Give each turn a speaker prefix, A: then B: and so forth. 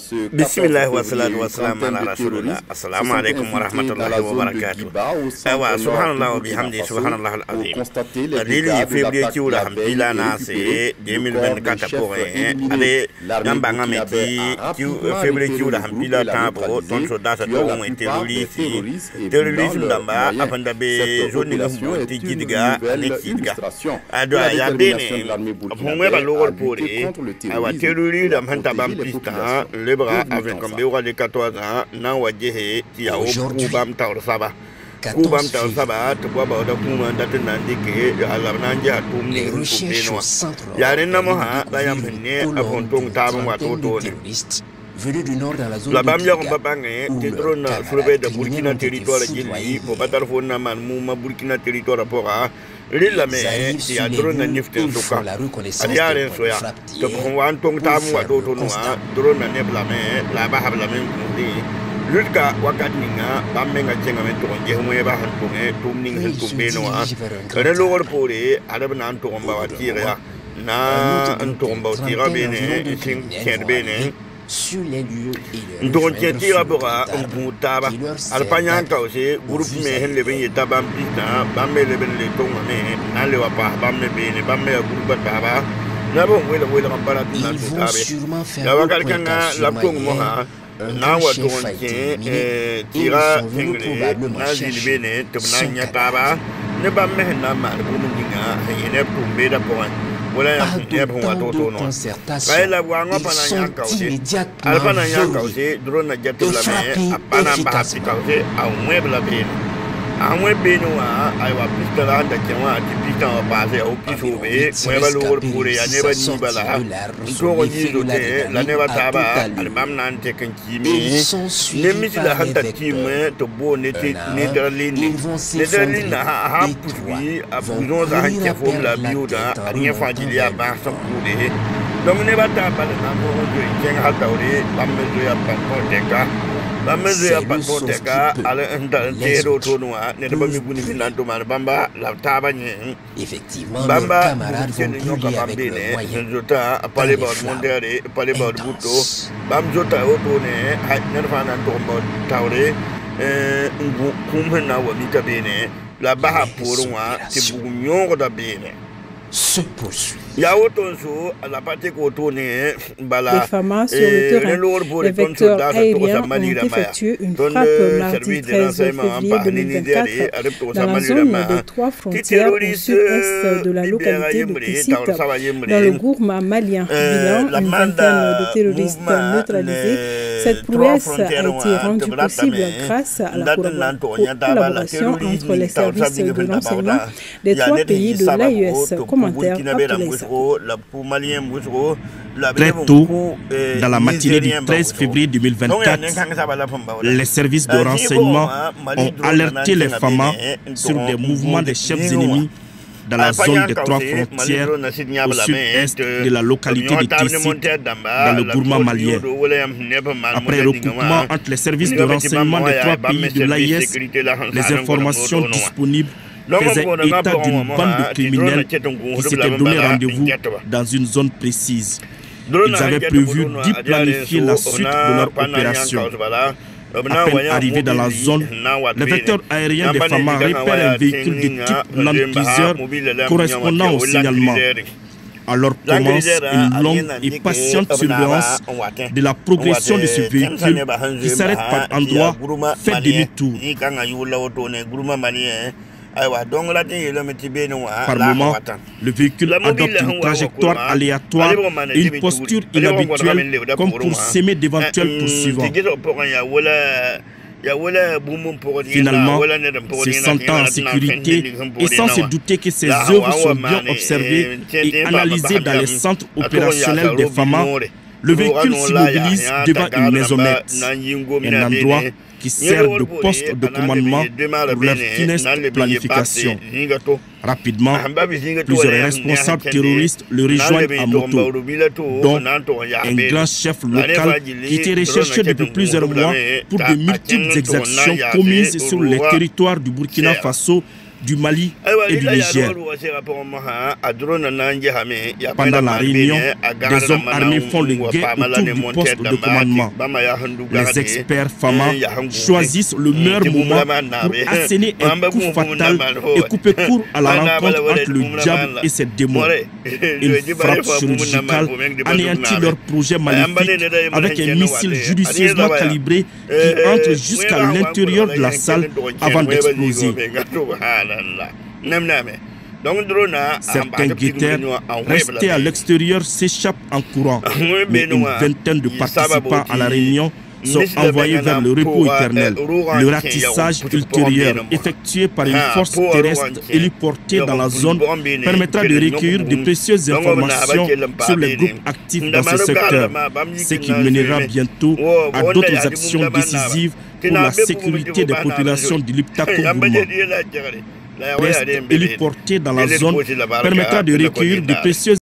A: Bismillah wa salatu wa salam ala rasulullah. Assalamu alaikum wa rahmatullahi wa barakatuh. Awa subhanallah wa bihamdi subhanallah al-azim. Adili février qui oula hamdila na c'est 2024 pour ade namba ngameti qui février qui oula hamdila tambo ton soldat to ont été terroriste ndamba apanda be joni ngi tigidiga anikidiga ado ya bene pomwe ba logol pori awa terroriste amhanta bampista le bras avec comme beura de 14 ans na wajehe ya kubam tawr saba kubam tawr saba to baba da kuma da tunandi ke alabnanja tumni kubeno ya renna mo ha da yam ne afon tong tabon wato to ne
B: venu du nord dans la zone
A: la bamia on babange te drone soulevé de Burkina territoire gilli bo batar fonna man mu Burkina territoire pora Lila me ya drone nifte soka adiare soya to ko wan tong tamu wa do to no drone ne blame la ba habla me ndi lutka wakatninga bamenga chenga me to je mo ba han to ne tumning hen to be no re logor pore arab nan to mba watira na to mba watira bene sing ken bene
B: sur les lieux et
A: donc tira bora on taba alpanya aussi groupe me hen le ben taba pita bamme le ben le tonga me na le wa pa bamme bene bamme groupe taba na bon wela para na tabe la wa kalkanga la tonga mo ha na wa tonga tira tingre na zil bene to na nya taba ne bamme na ma bu ninga ene pumbe da point voilà ya bon wato to no la wanga pana yanka aussi alpana yanka aussi drone na jatu la me apana ba hapita aussi a muebla bene a muebeno a ai wa pistola da kewa ti pita wa base au piso be mueba lo pure ya neba ni bala to ko ni do te la neba taba albam nan te kan kimi ne mi la hanta time to bo ne te ne derlin ha puwi a buzo za hanke fo la biuda a ne fa jilia ba so kude donc ne ba ta ba na mo do ken halta ore bamme do ya pa ko teka bamme do ya pa ko teka ala nda te do to no ne ba mi buni nan to man bamba la taba nye
B: effectivement
A: bamba
B: camarades vont prier avec le moyen
A: jota pale ba mondere pale ba buto bam jota o to ne ha ne fa nan to ba tawre ngu kumna wa mi ka bene la baha pourwa te bugnyo da bene
B: se poursuit.
A: Il y a autant à la partie côté
C: les FAMA sur le terrain. Les vecteurs aériens ont effectué une frappe mardi 13 février 2024 dans la zone des trois frontières au sud-est de la localité de Kissit, dans le Gourma malien. Bilan, une vingtaine de terroristes neutralisés. Cette prouesse a été rendue possible grâce à la collaboration entre les services de renseignement des trois pays de l'AES. Commentaire
D: Très tôt, dans la matinée du 13 février 2024, les services de renseignement ont alerté les FAMA sur des mouvements des chefs ennemis dans la zone des trois frontières au sud-est de la localité de Kissit, dans le Gourma malien. Après recoupement entre les services de renseignement des trois pays de l'AIS, les informations disponibles faisaient état d'une bande de criminels qui s'étaient donné rendez-vous dans une zone précise. Ils avaient prévu d'y planifier la suite de leur opération. À peine arrivés dans la zone, le vecteur aérien des FAMA repère un véhicule de type Land Cruiser correspondant au signalement. Alors commence une longue et patiente surveillance de la progression de ce véhicule qui s'arrête par endroits, fait demi-tour. Par moment, le véhicule adopte une trajectoire aléatoire et une posture inhabituelle comme pour s'aimer d'éventuels poursuivants. Finalement, se sentant en sécurité et sans se douter que ses œuvres sont bien observées et analysées dans les centres opérationnels des FAMA, le véhicule s'immobilise devant une maisonnette, un endroit qui sert de poste de commandement pour leur funeste planification. Rapidement, plusieurs responsables terroristes le rejoignent à moto, dont un grand chef local qui était recherché depuis plusieurs mois pour de multiples exactions commises sur les territoires du Burkina Faso du Mali et du Niger. Pendant la réunion, des hommes armés font le guet autour du poste de commandement. Les experts FAMA choisissent le meilleur moment pour asséner un coup fatal et couper court à la rencontre entre le diable et ses démons. Une frappe chirurgicale anéantit leur projet maléfique avec un missile judicieusement calibré qui entre jusqu'à l'intérieur de la salle avant d'exploser. Certains guetteurs restés à l'extérieur s'échappent en courant, mais une vingtaine de participants à la réunion sont envoyés vers le repos éternel. Le ratissage ultérieur effectué par une force terrestre héliportée dans la zone permettra de recueillir de précieuses informations sur les groupes actifs dans ce secteur, ce qui mènera bientôt à d'autres actions décisives pour la sécurité des populations du Liptako-Gourma. Reste héliporté dans la zone permettra de recueillir de précieuses